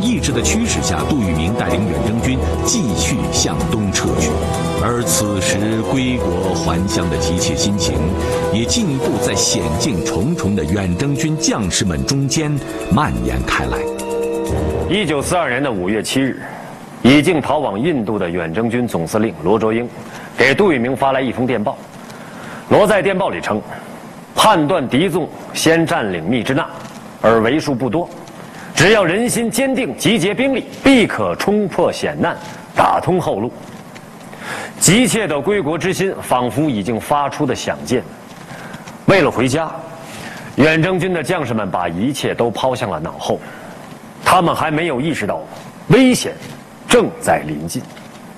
意志的驱使下，杜聿明带领远征军继续向东撤去。而此时归国还乡的急切心情，也进一步在险境重重的远征军将士们中间蔓延开来。 1942年的5月7日，已经逃往印度的远征军总司令罗卓英给杜聿明发来一封电报。罗在电报里称，判断敌纵先占领密支那，而为数不多，只要人心坚定，集结兵力，必可冲破险难，打通后路。急切的归国之心仿佛已经发出的响箭。为了回家，远征军的将士们把一切都抛向了脑后，他们还没有意识到危险正在临近。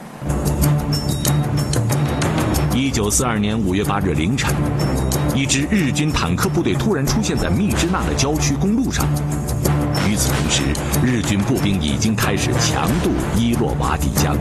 1942年5月8日凌晨，一支日军坦克部队突然出现在密支那的郊区公路上。与此同时，日军步兵已经开始强渡伊洛瓦底江。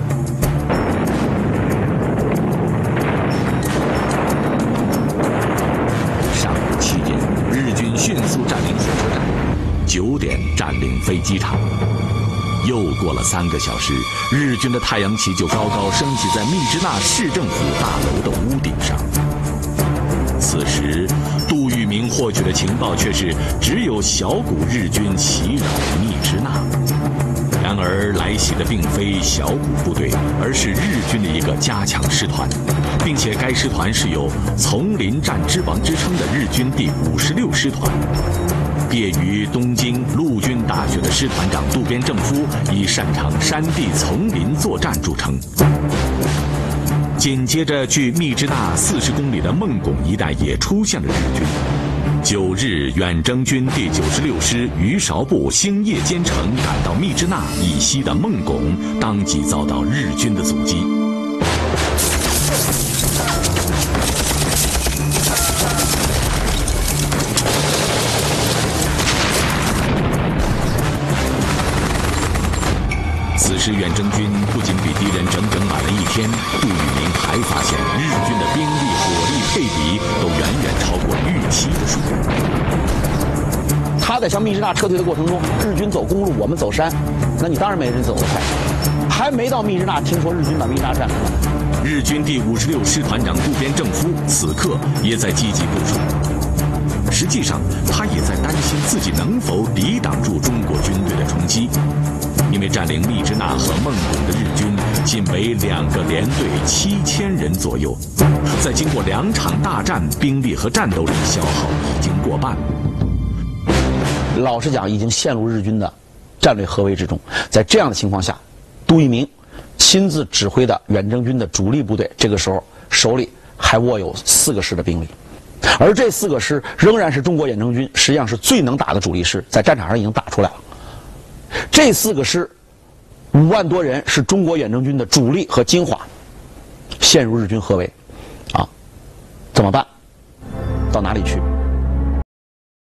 上午7点，日军迅速占领火车站；9点占领飞机场。又过了3个小时，日军的太阳旗就高高升起在密支那市政府大楼的屋顶上。此时，杜聿明获取的情报却是只有小股日军袭扰密支那。然而来袭的并非小股部队，而是日军的一个加强师团，并且该师团是有“丛林战之王”之称的日军第56师团。毕业于东京陆军大学的师团长渡边正夫以擅长山地丛林作战著称。紧接着，距密支那40公里的孟拱一带也出现了日军。9日，远征军第96师于韶部星夜兼程赶到密支那以西的孟拱，当即遭到日军的阻击。此时远征军不仅比敌人整整晚了1天，杜聿明还发现日军的兵力、火力配比都远远超过预期的数量。 他在向密支那撤退的过程中，日军走公路，我们走山，那你当然没人走得快。还没到密支那，听说日军把密支那占领了。 日军第56师团长渡边正夫此刻也在积极部署。实际上，他也在担心自己能否抵挡住中国军队的冲击。因为占领密支那和孟拱的日军仅为2个连队7000人左右，在经过2场大战，兵力和战斗力消耗已经过半。 老实讲，已经陷入日军的战略合围之中。在这样的情况下，杜聿明亲自指挥的远征军的主力部队，这个时候手里还握有4个师的兵力，而这4个师仍然是中国远征军实际上是最能打的主力师，在战场上已经打出来了。这4个师5万多人是中国远征军的主力和精华，陷入日军合围，怎么办？到哪里去？